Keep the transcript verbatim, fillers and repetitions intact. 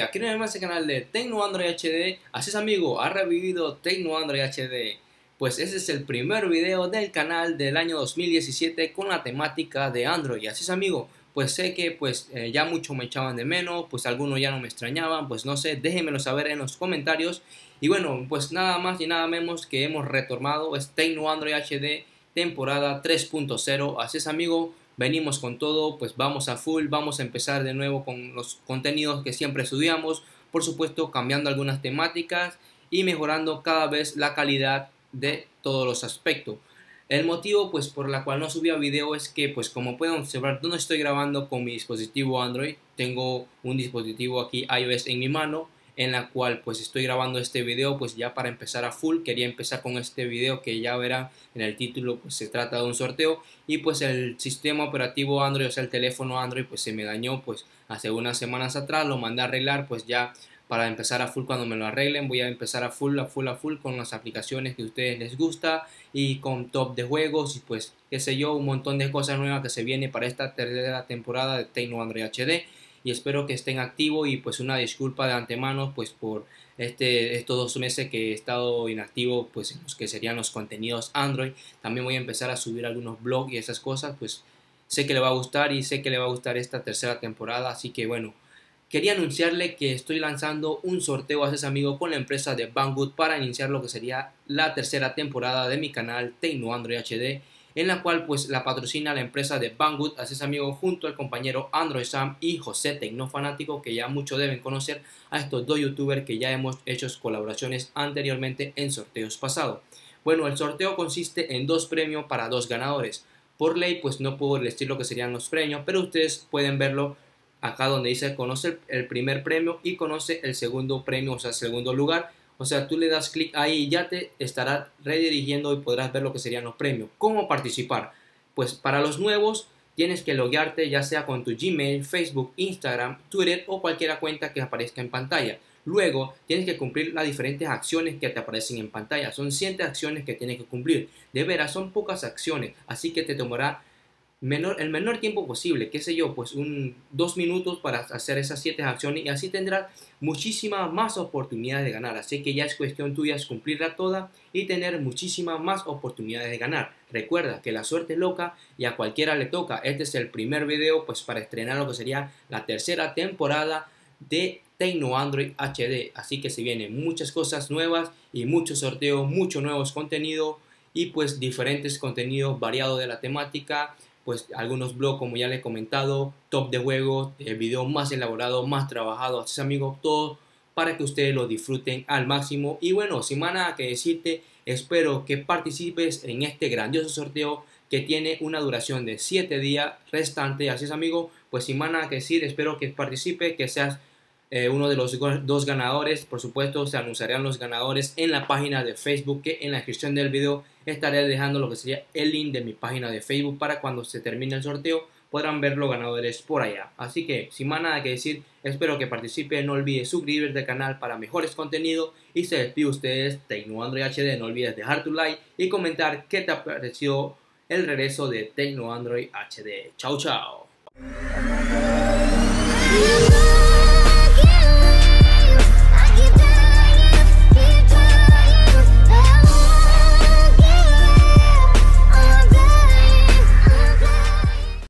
aquí no hay más el canal de Tecno Android H D. Así es, amigo, ha revivido Tecno Android H D. Pues ese es el primer video del canal del año dos mil diecisiete con la temática de Android. Así es, amigo, pues sé que pues eh, ya muchos me echaban de menos, pues algunos ya no me extrañaban, pues no sé, déjenmelo saber en los comentarios. Y bueno, pues nada más y nada menos que hemos retomado es Tecno Android H D temporada tres punto cero. Así es, amigo, venimos con todo, pues vamos a full, vamos a empezar de nuevo con los contenidos que siempre estudiamos, por supuesto cambiando algunas temáticas y mejorando cada vez la calidad de todos los aspectos. El motivo pues por la cual no subía video es que, pues como pueden observar, no estoy grabando con mi dispositivo Android. Tengo un dispositivo aquí iOS en mi mano, en la cual pues estoy grabando este video pues ya para empezar a full. Quería empezar con este video que ya verán en el título, pues se trata de un sorteo. Y pues el sistema operativo Android, o sea el teléfono Android, pues se me dañó pues hace unas semanas atrás. Lo mandé a arreglar, pues ya para empezar a full cuando me lo arreglen. Voy a empezar a full, a full, a full con las aplicaciones que a ustedes les gusta y con top de juegos y pues qué sé yo, un montón de cosas nuevas que se viene para esta tercera temporada de Tecno Android H D. Y espero que estén activos y pues una disculpa de antemano pues por este, estos dos meses que he estado inactivo pues en los que serían los contenidos Android. También voy a empezar a subir algunos blogs y esas cosas, pues sé que le va a gustar y sé que le va a gustar esta tercera temporada. Así que bueno, quería anunciarle que estoy lanzando un sorteo a ese amigo con la empresa de Banggood para iniciar lo que sería la tercera temporada de mi canal Tecno Android H D, en la cual pues la patrocina la empresa de Banggood, así es, amigo, junto al compañero Android Sam y José Tecnofanático, que ya muchos deben conocer a estos dos youtubers que ya hemos hecho colaboraciones anteriormente en sorteos pasados. Bueno, el sorteo consiste en dos premios para dos ganadores. Por ley pues no puedo decir lo que serían los premios, pero ustedes pueden verlo acá donde dice conoce el primer premio y conoce el segundo premio, o sea, segundo lugar. O sea, tú le das clic ahí y ya te estará redirigiendo y podrás ver lo que serían los premios. ¿Cómo participar? Pues para los nuevos tienes que loguearte ya sea con tu Gmail, Facebook, Instagram, Twitter o cualquier cuenta que aparezca en pantalla. Luego tienes que cumplir las diferentes acciones que te aparecen en pantalla. Son siete acciones que tienes que cumplir. De veras, son pocas acciones, así que te tomará Menor, el menor tiempo posible, qué sé yo, pues un dos minutos para hacer esas siete acciones y así tendrás muchísimas más oportunidades de ganar. Así que ya es cuestión tuya es cumplirla toda y tener muchísimas más oportunidades de ganar. Recuerda que la suerte es loca y a cualquiera le toca. Este es el primer video pues para estrenar lo que sería la tercera temporada de Tecno Android H D. Así que se vienen muchas cosas nuevas y muchos sorteos, muchos nuevos contenidos y pues diferentes contenidos variados de la temática. Pues algunos blogs, como ya les he comentado, top de juegos, el video más elaborado, más trabajado, así, amigos, todo para que ustedes lo disfruten al máximo. Y bueno, sin más nada que decirte, espero que participes en este grandioso sorteo que tiene una duración de siete días restante. Así es, amigo, pues sin más nada que decir, espero que participe, que seas eh, uno de los dos ganadores. Por supuesto, se anunciarán los ganadores en la página de Facebook, que en la descripción del video estaré dejando lo que sería el link de mi página de Facebook para cuando se termine el sorteo podrán ver los ganadores por allá. Así que sin más nada que decir, espero que participe. No olvides suscribirte al canal para mejores contenidos y se despide ustedes Tecno Android H D. No olvides dejar tu like y comentar qué te ha parecido el regreso de Tecno Android H D. Chao, chao.